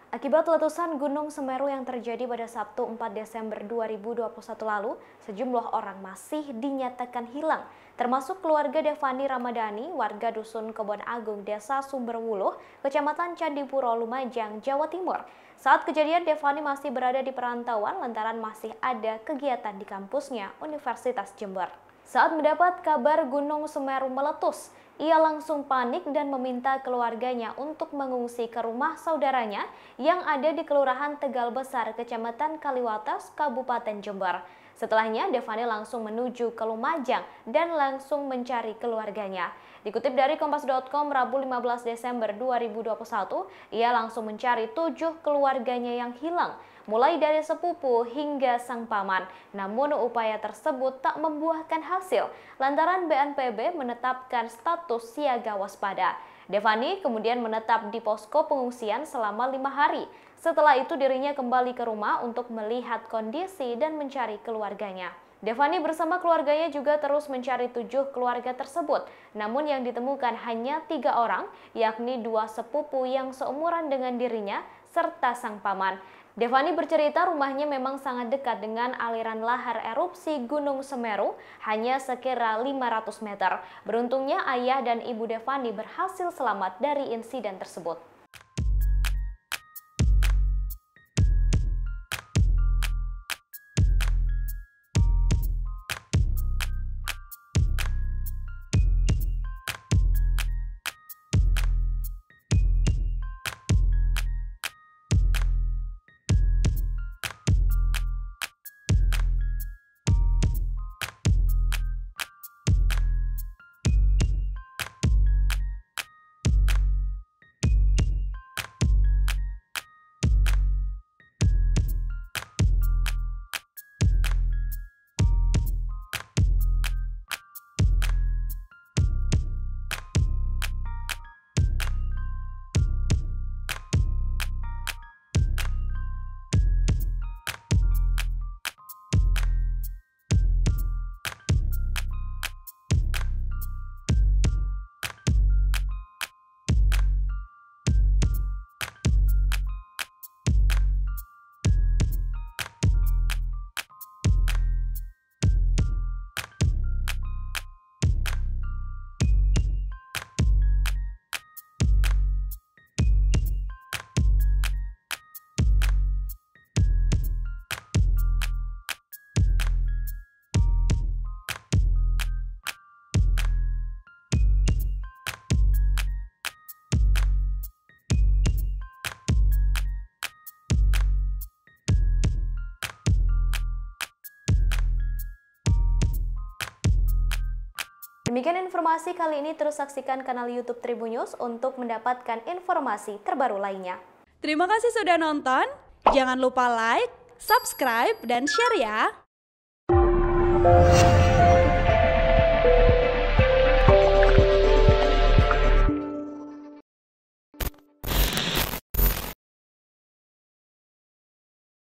Akibat letusan Gunung Semeru yang terjadi pada Sabtu 4 Desember 2021 lalu, sejumlah orang masih dinyatakan hilang, termasuk keluarga Devani Ramadhani, warga Dusun Kebon Agung, Desa Sumberwuluh, Kecamatan Candipuro, Lumajang, Jawa Timur. Saat kejadian, Devani masih berada di perantauan lantaran masih ada kegiatan di kampusnya, Universitas Jember. Saat mendapat kabar Gunung Semeru meletus, ia langsung panik dan meminta keluarganya untuk mengungsi ke rumah saudaranya yang ada di Kelurahan Tegal Besar, Kecamatan Kaliwates, Kabupaten Jember. Setelahnya, Devani langsung menuju ke Lumajang dan langsung mencari keluarganya. Dikutip dari Kompas.com, Rabu 15 Desember 2021, ia langsung mencari 7 keluarganya yang hilang, mulai dari sepupu hingga sang paman. Namun upaya tersebut tak membuahkan hasil lantaran BNPB menetapkan status siaga waspada. Devani kemudian menetap di posko pengungsian selama 5 hari. Setelah itu dirinya kembali ke rumah untuk melihat kondisi dan mencari keluarganya. Devani bersama keluarganya juga terus mencari 7 keluarga tersebut. Namun yang ditemukan hanya 3 orang, yakni 2 sepupu yang seumuran dengan dirinya serta sang paman. Devani bercerita rumahnya memang sangat dekat dengan aliran lahar erupsi Gunung Semeru, hanya sekira 500 meter. Beruntungnya ayah dan ibu Devani berhasil selamat dari insiden tersebut. Demikian informasi kali ini, terus saksikan kanal YouTube Tribun News untuk mendapatkan informasi terbaru lainnya. Terima kasih sudah nonton, jangan lupa like, subscribe, dan share ya!